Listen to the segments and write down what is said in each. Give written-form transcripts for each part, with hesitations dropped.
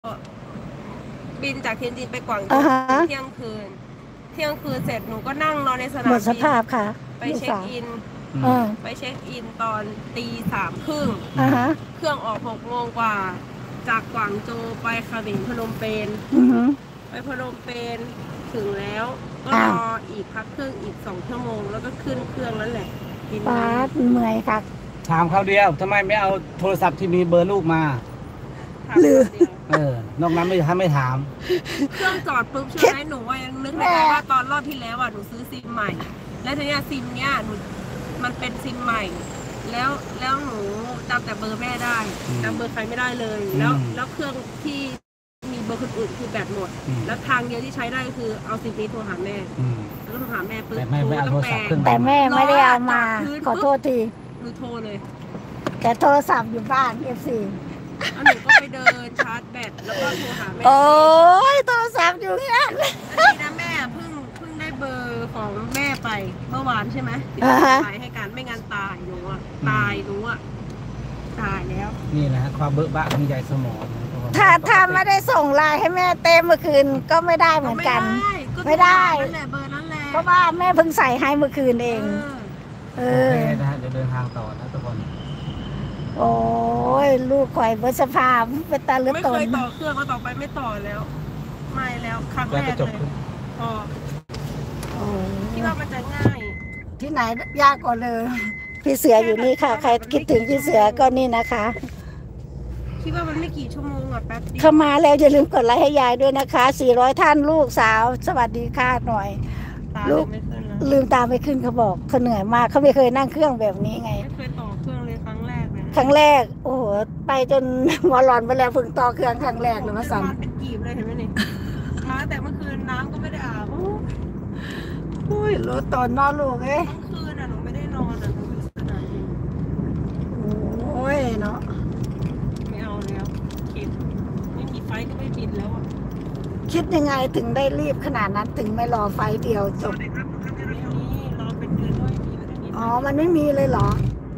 บินจากเทียนจินไปกวางโจวเที่ยงคืนเสร็จหนูก็นั่งรอในสนามหมบิดสภาพค่ะไปเช็คอินตอนตี3:30เครื่องออก6 โมงกว่าจากกวางโจวไปเขมรพนมเปญไปพนมเปญถึงแล้วก็รออีกพักเครื่องอีก2 ชั่วโมงแล้วก็ขึ้นเครื่องแล้วแหละป้าเมื่อยค่ะถามเขาเดียวทำไมไม่เอาโทรศัพท์ที่มีเบอร์ลูกมาหรือนอกนั้นไม่ถามเครื่องจอดปุ๊บใช่ไหมหนูว่ายังนึกได้ว่าตอนรอบที่แล้วหนูซื้อซิมใหม่แล้วทีนี้ซิมเนี้ยหนูมันเป็นซิมใหม่แล้วหนูจำแต่เบอร์แม่ได้จำเบอร์ใครไม่ได้เลยแล้วเครื่องที่มีเบอร์คนอื่นคือแบตหมดแล้วทางเดียวที่ใช้ได้คือเอาซิมนี้โทรหาแม่แล้วก็โทรหาแม่ปุ๊บแต่แม่ไม่ได้เอามาขอโทษทีหนูโทรเลยแต่โทรศัพท์อยู่บ้านFC หนูก็ไปเดินชาร์จแบตแล้วก็โทรหาแม่โอ้ยโทรศัพท์อยู่นี่นะแม่เพิ่งได้เบอร์ของแม่ไปเมื่อวานใช่ไหมติดต่อให้การไม่งั้นตายหนูตายแล้วนี่นะความเบิกบานของใหญ่สมองถ้าไม่ได้ส่งไลน์ให้แม่เต้เมื่อคืนก็ไม่ได้เหมือนกันไม่ได้นั่นแหละเบอร์นั่นแหละเพราะว่าแม่เพิ่งใส่ให้เมื่อคืนเองนะฮะเดี๋ยวเดินทางต่อนะทุกคนโอ้ยลูกข่อยเบิร์สภาพเป็นตาเลือดไม่เคยต่อเครื่องก็ต่อไปไม่ต่อแล้วไม่แล้วครั้งแรกเลยพอคิดว่ามันจะง่ายที่ไหนยากกว่าเลยพี่เสืออยู่นี่ค่ะใครคิดถึงพี่เสือก็นี่นะคะคิดว่ามันไม่กี่ชั่วโมงแป๊บเดียวเข้ามาแล้วอย่าลืมกดไลค์ให้ยายด้วยนะคะ400 ท่านลูกสาวสวัสดีค่ะหน่อยลูกลืมตาไม่ขึ้นเขาบอกเขาเหนื่อยมากเขาไม่เคยนั่งเครื่องแบบนี้ไงไม่เคยต่อเครื่องเลยครั้งแรกโอ้โหไปจนหัวร้อนไปแล้วฝึกต่อเครื่องครั้งแรกเลยมาสั่นเป็นกีบเลยเห็นไหมนี่มาแต่เมื่อคืนน้ำก็ไม่ได้อาบโอ้ยรู้ตอนนอนลูกเอ้ยเมื่อคืนหนูไม่ได้นอนหนูไปสนามบินโอ้ยเนาะไม่เอาแล้วคิดไม่มีไฟก็ไม่บินแล้วคิดยังไงถึงได้รีบขนาดนั้นถึงไม่รอไฟเดียวจบรอเป็นเดือนด้วยอ๋อมันไม่มีเลยเหรอ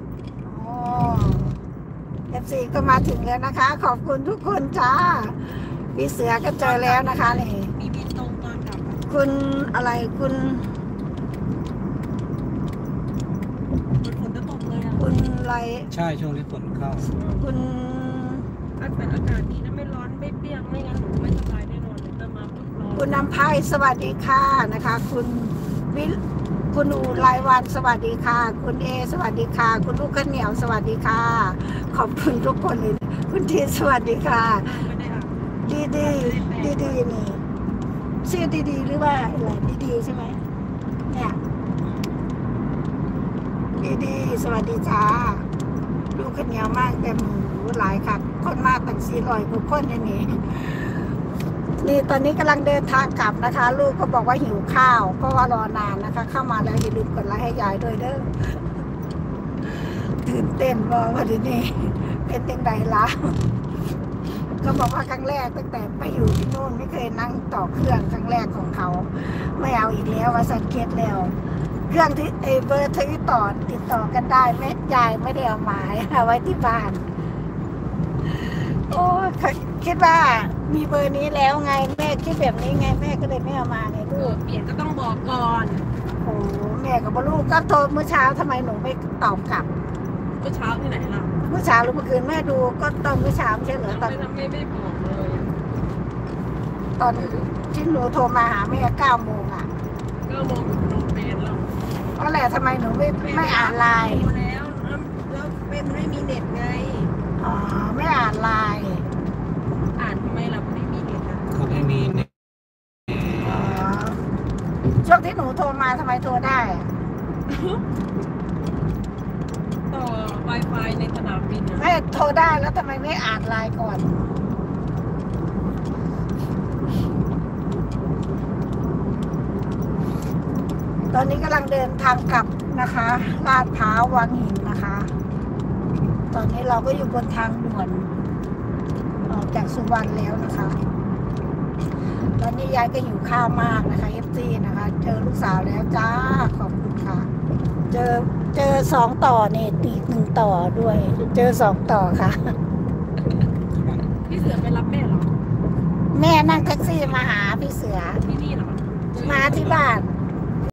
FC ก็มาถึงแล้วนะคะ ขอบคุณทุกคนจ้าพี่เสือก็เจอแล้วนะคะนี่มีบินตรงตอนกลับคุณอะไรคุณฝนจะตกเลยคุณอะไรใช่ช่วงนี้ฝนเข้าคุณแต่อากาศดีนะไม่ร้อนไม่เปียกไม่งั้นหนูไม่สบายแน่นอนเลยจะมาปุ๊บร้อนคุณน้ำพายสวัสดีค่ะนะคะคุณอูรายวันสวัสดีค่ะคุณเอสวัสดีค่ะคุณลูกข้าวเหนียวสวัสดีค่ะขอบคุณทุกคนเลยคุณทีสวัสดีค่ะดีนี่ชื่อดีหรือว่าอะไรดีใช่ไหมเนี่ยดีสวัสดีจ้าลูกข้าวเหนียวมากแต่หมูหลายค่ะคนมากตั้ง400 กว่าคนอย่างนี้นี่ตอนนี้กำลังเดินทางกลับนะคะ ลูกก็บอกว่าหิวข้าวเพราะว่ารอนานนะคะเข้ามาแล้วอย่าลืมกดไลค์ให้ยายด้วยเด้อตื่นเต้นว่าวันนี้เป็นเต็งใดละก็บอกว่าครั้งแรกตั้งแต่ไปอยู่ที่โน่นไม่เคยนั่งต่อเครื่องครั้งแรกของเขาไม่เอาอีกแล้วว่าสังเกตแล้วเครื่องที่เบอร์ที่ติดต่อกันได้แม่ยายไม่ได้เอามาเอาไว้ที่บ้านโอ้คิดว่ามีเบอร์นี้แล้วไงแม่คิดแบบนี้ไงแม่ก็เลยไม่เอามาไงลูกเปลี่ยนก็ต้องบอกก่อนโอ้แม่กับลูกก็โทรเมื่อเช้าทำไมหนูไม่ตอบกลับเมื่อเช้าที่ไหนล่ะเมื่อเช้าหรือเมื่อคืนแม่ดูก็ตอนเมื่อเช้าไม่ใช่เหรอตอนไม่บอกเลยตอนที่หนูโทรมาหาแม่9 โมง 9 โมงหนูเป็นแล้วก็แหละทำไมหนูไม่อ่านไลน์แล้วไม่มีเน็ตไงอ๋อไม่อ่านไลน์อ่านทำไมเราไม่มีเน็ตเขาไม่มีเน็ตช่วงที่หนูโทรมาทำไมโทรได้ต่อ Wi-Fi ในสนามบินไม่โทรได้แล้วทำไมไม่อ่านไลน์ก่อนตอนนี้กำลังเดินทางกลับนะคะลาดพร้าววังหินนะคะตอนนี้เราก็อยู่บนทางด่วนออกจากสุวรรณแล้วนะคะตอนนี้ยายก็อยู่ข้าวมากนะคะFCนะคะเจอลูกสาวแล้วจ้าขอบคุณค่ะเจอ2 ต่อเนี่ยอีก1 ต่อด้วยเจอ2 ต่อค่ะพี่เสือไปรับแม่เหรอแม่นั่งแท็กซี่มาหาพี่เสือที่นี่เหรอมาที่บ้าน